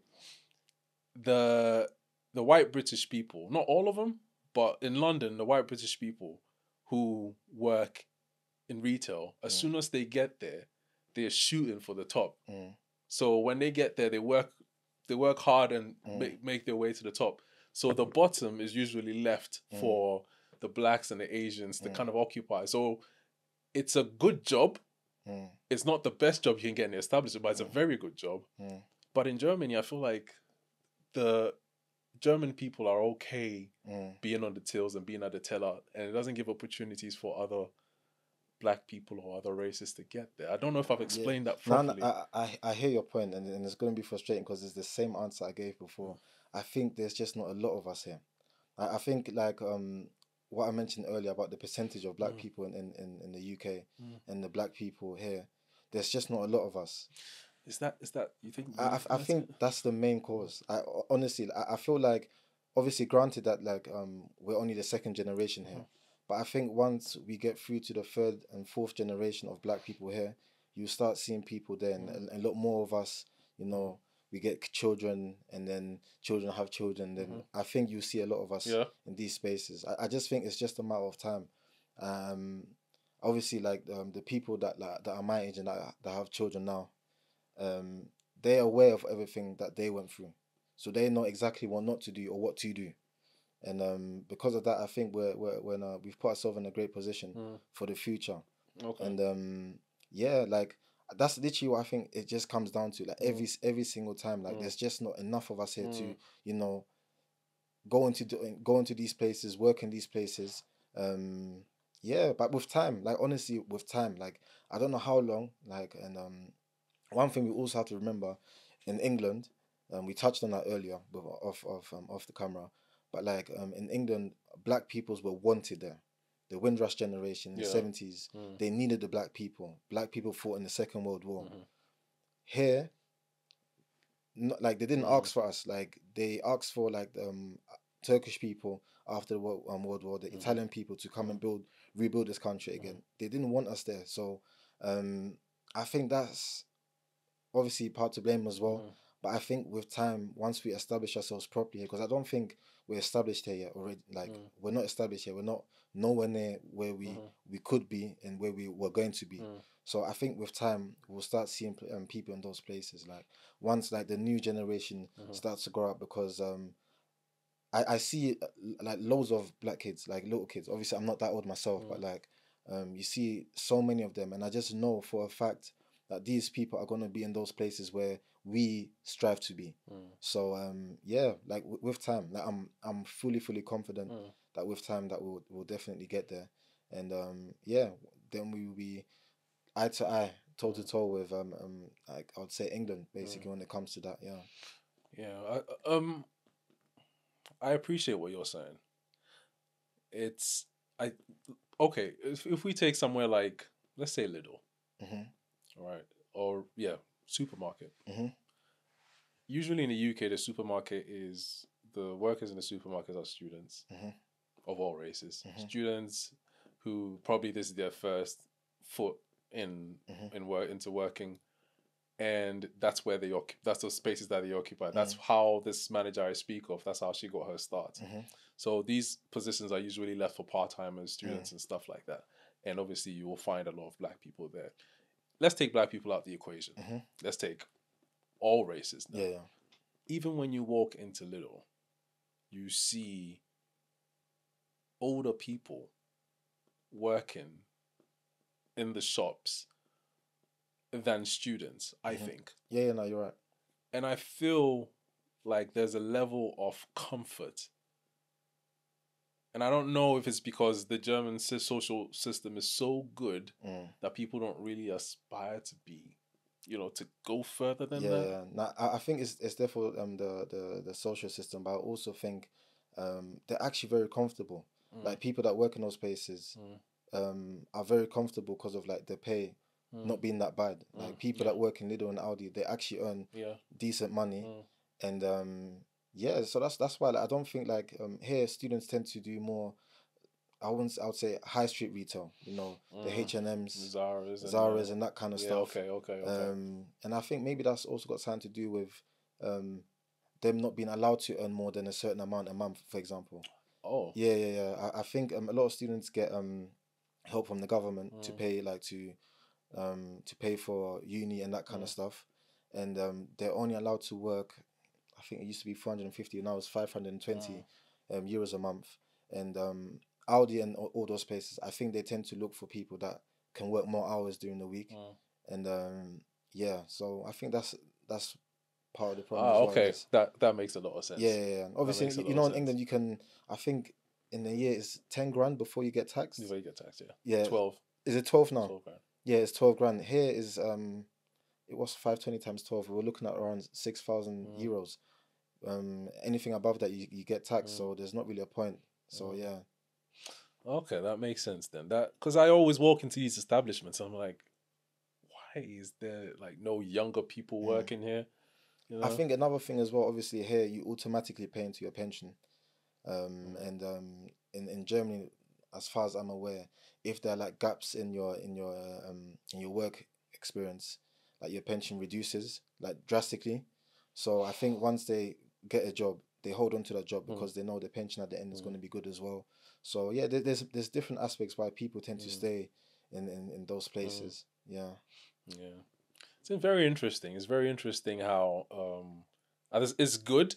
the white British people, not all of them, but in London, the white British people who work in retail, as soon as they get there, they're shooting for the top. So when they get there, they work hard and make their way to the top. So the bottom is usually left for the blacks and the Asians to kind of occupy. So it's a good job. It's not the best job you can get in the establishment, but it's a very good job. But in Germany, I feel like the German people are okay being on the tills and being at the teller, and it doesn't give opportunities for other black people or other races to get there. I don't know if I've explained that properly. No, I hear your point, and it's going to be frustrating because it's the same answer I gave before. I think there's just not a lot of us here. I think like what I mentioned earlier about the percentage of black people in the UK and the black people here, there's just not a lot of us. Is that you think? I think that's the main cause. Honestly, I feel like, obviously, granted that like we're only the second generation here, but I think once we get through to the third and fourth generation of black people here, you start seeing people there, and a lot more of us. We get children, and then children have children. Then I think you see a lot of us in these spaces. I just think it's just a matter of time. Obviously, like the people that are my age and that have children now, they're aware of everything that they went through, so they know exactly what not to do or what to do. And because of that, I think we've put ourselves in a great position for the future. Okay. And like that's literally what I think it just comes down to. Like every single time, like there's just not enough of us here to go into these places, work in these places. But with time, like honestly, with time, like I don't know how long. Like one thing we also have to remember, in England, we touched on that earlier, but off the camera. But like in England, black peoples were wanted there. The Windrush generation in the 70s, they needed the black people. Black people fought in the Second World War. Here, like they didn't ask for us. Like they asked for like Turkish people after the World War, the Italian people to come and rebuild this country again. They didn't want us there. So I think that's obviously part to blame as well. But I think with time, once we establish ourselves properly, because I don't think we're established here yet already. Like we're not established here. We're not nowhere near where we could be and where we were going to be. So I think with time, we'll start seeing people in those places. Like once like the new generation starts to grow up, because I see like loads of black kids, like little kids. Obviously, I'm not that old myself, but like you see so many of them, and I just know for a fact that these people are going to be in those places where we strive to be. So like with time, like I'm fully confident that with time that we'll definitely get there, and then we will be eye to eye, toe to toe with like I would say England basically when it comes to that. I appreciate what you're saying. Okay, if we take somewhere like, let's say Lidl, right? Or yeah, supermarket. Mm-hmm. Usually in the UK, the supermarket is the workers in the supermarket are students Mm-hmm. of all races. Mm-hmm. Students who probably this is their first foot in Mm-hmm. work into working, and that's where that's the spaces that they occupy. That's Mm-hmm. how this manager I speak of. That's how she got her start. Mm-hmm. So these positions are usually left for part timers, Mm. students, and stuff like that. And obviously, you will find a lot of black people there. Let's take black people out the equation. Mm-hmm. Let's take all races now. Yeah, yeah. Even when you walk into Little, you see older people working in the shops than students, I think. Yeah, yeah, no, you're right. And I feel like there's a level of comfort. And I don't know if it's because the German social system is so good that people don't really aspire to be, to go further than that. Yeah. No, I think it's therefore the social system, but I also think they're actually very comfortable. Like people that work in those places are very comfortable because of like the pay not being that bad. Like people that work in Lidl and Audi, they actually earn decent money, and yeah. So that's why like, I don't think like here students tend to do more. I would say high street retail, the H&M's, Zara's and that kind of stuff. Okay. And I think maybe that's also got something to do with them not being allowed to earn more than a certain amount a month, for example. Oh. Yeah. I think a lot of students get help from the government to pay to pay for uni and that kind of stuff, and they're only allowed to work. I think it used to be 450, now it's 520 euros a month, and Audi and all those places, I think they tend to look for people that can work more hours during the week, and yeah, so I think that's part of the problem as well. Okay, that makes a lot of sense. Yeah. Obviously, in England you can. I think in a year it's 10 grand before you get taxed. Before you get taxed, Yeah. 12. Is it 12 now? 12 grand. Yeah, it's 12 grand. Here is it was 520 times 12. We were looking at around 6,000 euros. Anything above that you get taxed, so there's not really a point. So yeah. Okay, that makes sense then. That because I always walk into these establishments, I'm like, why is there like no younger people working here? I think another thing as well. Obviously, here you automatically pay into your pension, and in Germany, as far as I'm aware, if there are like gaps in your work experience, like your pension reduces like drastically. So I think once they get a job, they hold on to that job because they know the pension at the end is going to be good as well. So yeah, there's different aspects why people tend to stay in those places. Yeah. It's very interesting. It's very interesting how it's good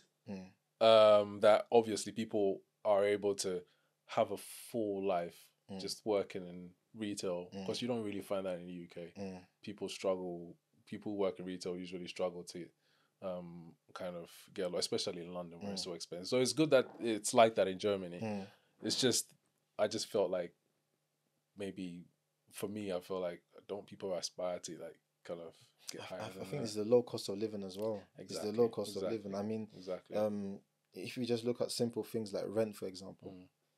that obviously people are able to have a full life just working in retail, because you don't really find that in the UK. People who work in retail usually struggle to kind of get a lot, especially in London where it's so expensive. So it's good that it's like that in Germany. It's just I just felt like maybe for me I feel like don't people aspire to like kind of get higher than I think that? it's the low cost of living as well. Exactly. It's the low cost of living. I mean, exactly. If you just look at simple things like rent, for example,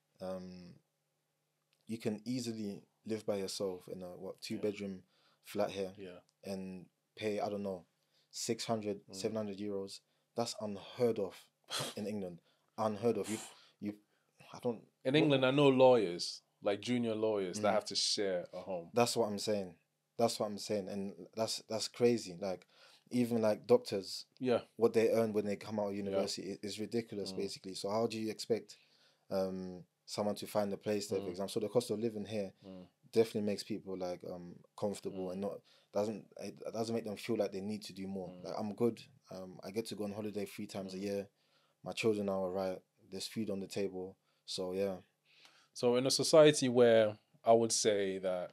you can easily live by yourself in a 2-bedroom flat here and pay, I don't know, 600, 700 euros. That's unheard of in England. Unheard of. I don't. In England, I know lawyers, like junior lawyers, that have to share a home. That's what I'm saying. And that's crazy. Like, even like doctors, what they earn when they come out of university is ridiculous, basically. So how do you expect someone to find a place there, for example? So the cost of living here definitely makes people like comfortable and doesn't make them feel like they need to do more. Like, I'm good. I get to go on holiday 3 times a year. My children are alright. There's food on the table. So yeah. So in a society where I would say that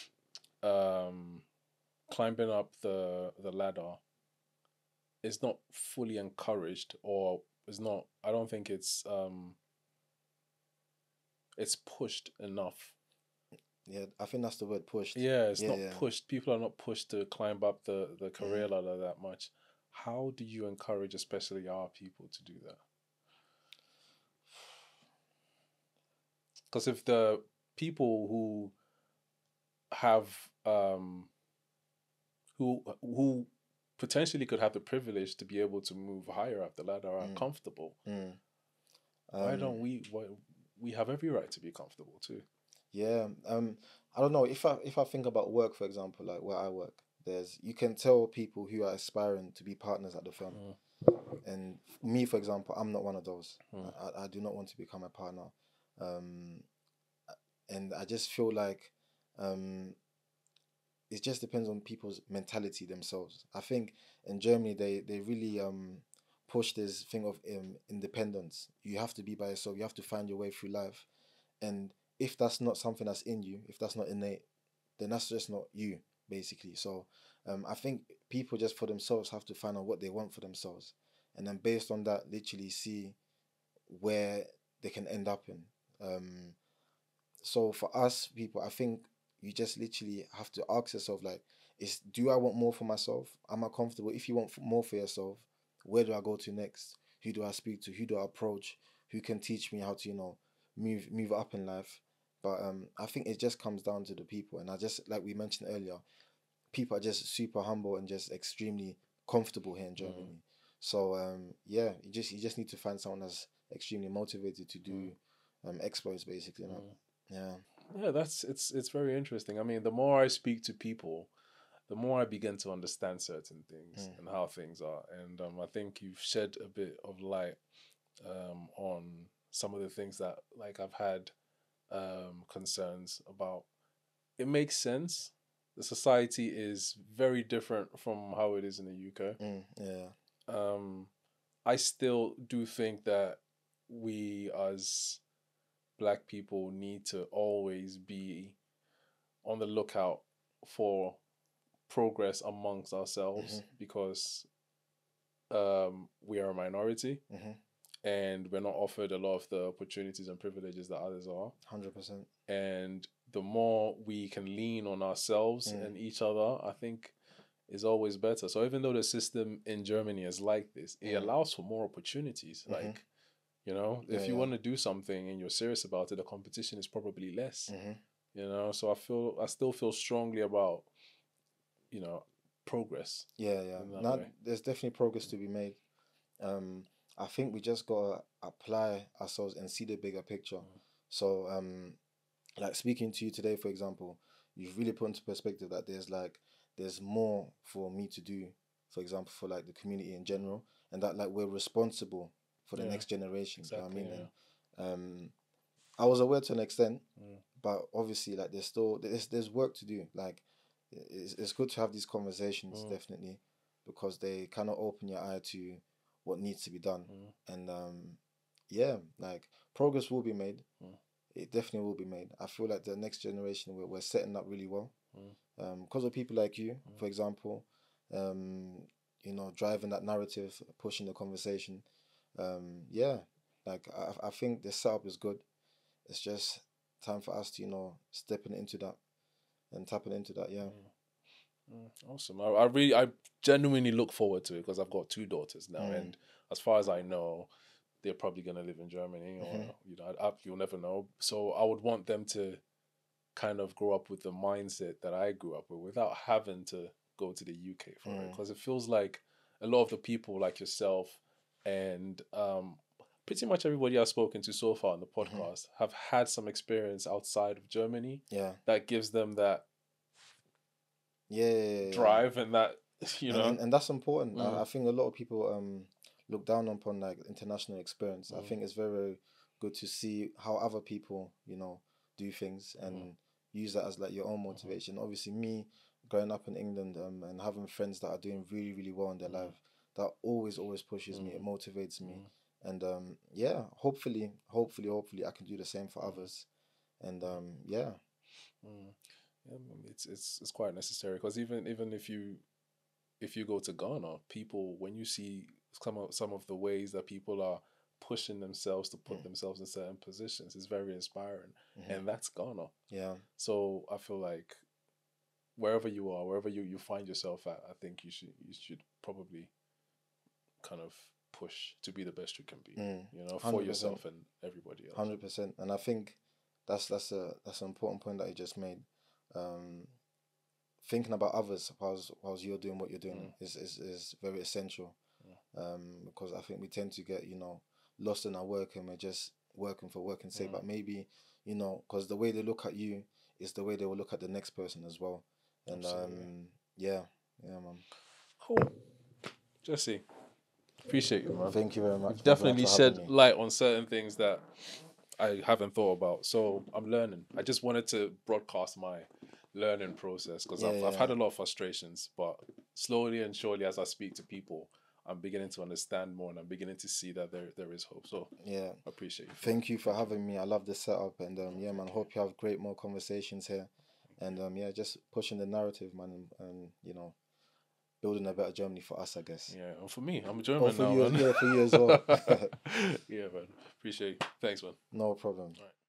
climbing up the ladder is not fully encouraged, or is not, I don't think it's pushed enough. Yeah, I think that's the word, pushed. Yeah, it's not pushed. People are not pushed to climb up the career ladder that much. How do you encourage, especially our people, to do that? Because if the people who have who potentially could have the privilege to be able to move higher up the ladder are comfortable. Why don't we? We have every right to be comfortable too. Yeah. I don't know if I think about work, for example, like where I work, you can tell people who are aspiring to be partners at the firm, and me, for example, I'm not one of those. I do not want to become a partner, and I just feel like it just depends on people's mentality themselves. I think in Germany they really push this thing of independence. You have to be by yourself. You have to find your way through life, and if that's not something that's in you, if that's not innate, then that's just not you, basically. So I think people just for themselves have to find out what they want for themselves, and then based on that, literally see where they can end up in. So for us people, I think you just literally have to ask yourself, like, do I want more for myself? Am I comfortable? If you want more for yourself, where do I go to next? Who do I speak to? Who do I approach? Who can teach me how to, move up in life? But I think it just comes down to the people, and I just, like we mentioned earlier, people are just super humble and just extremely comfortable here in Germany. So yeah, you just need to find someone that's extremely motivated to do exploits, basically. Yeah. Yeah, it's very interesting. I mean, the more I speak to people, the more I begin to understand certain things and how things are. And I think you've shed a bit of light on some of the things that, like, I've had concerns about. It makes sense. The society is very different from how it is in the UK. Yeah. I still do think that we as black people need to always be on the lookout for progress amongst ourselves because we are a minority and we're not offered a lot of the opportunities and privileges that others are. 100%. And the more we can lean on ourselves and each other, I think is always better. So even though the system in Germany is like this, it allows for more opportunities. Like, if you want to do something and you're serious about it, the competition is probably less. So I still feel strongly about, progress. Yeah. Now, there's definitely progress to be made. I think we just gotta apply ourselves and see the bigger picture. So like speaking to you today, for example, you've really put into perspective that there's more for me to do, for example, for like the community in general, and that like we're responsible for the next generation. Exactly, You know what I mean? And I was aware to an extent, but obviously like there's work to do. Like it's good to have these conversations, definitely, because they kind of open your eye to what needs to be done. And yeah, like progress will be made. It definitely will be made. I feel like the next generation we're setting up really well, because of people like you, for example, driving that narrative, pushing the conversation. Yeah, like I think the setup is good. It's just time for us to stepping into that and tapping into that. Yeah. Awesome. I genuinely look forward to it because I've got two daughters now, and as far as I know, they're probably gonna live in Germany, or you'll never know. So I would want them to kind of grow up with the mindset that I grew up with, without having to go to the UK for it, because it feels like a lot of the people like yourself and pretty much everybody I've spoken to so far on the podcast have had some experience outside of Germany. Yeah. That gives them that yeah. drive and that and that's important. I think a lot of people look down upon like international experience. I think it's very, very good to see how other people do things and use that as like your own motivation. Obviously, me growing up in England and having friends that are doing really, really well in their life, that always pushes me. It motivates me, and yeah, hopefully I can do the same for others, and yeah. Yeah, it's quite necessary, because even if you go to Ghana, people, when you see some of the ways that people are pushing themselves to put themselves in certain positions, it's very inspiring, and that's Ghana. Yeah. So I feel like wherever you are, wherever you find yourself at, I think you should probably kind of push to be the best you can be, for 100%. yourself and everybody else. 100%, and I think that's an important point that you just made. thinking about others whilst you're doing what you're doing is very essential. Because I think we tend to get, lost in our work, and we're just working for working's sake. But maybe, because the way they look at you is the way they will look at the next person as well. And yeah, man. Cool. Jesse, appreciate you, man. Thank you very much. You've Man, definitely for having shed me. light on certain things that I haven't thought about. So I'm learning. I just wanted to broadcast my learning process because I've had a lot of frustrations, but slowly and surely as I speak to people, I'm beginning to understand more, and I'm beginning to see that there is hope. So Yeah, I appreciate you. thank you for having me. I love the setup, and yeah, man. Hope you have great more conversations here, and yeah, just pushing the narrative, man, and building a better Germany for us, I guess. Yeah, and for me, I'm a Oh, German for now, you, man. yeah, for you as well. Yeah, man. Appreciate you. Thanks, man. No problem. All right.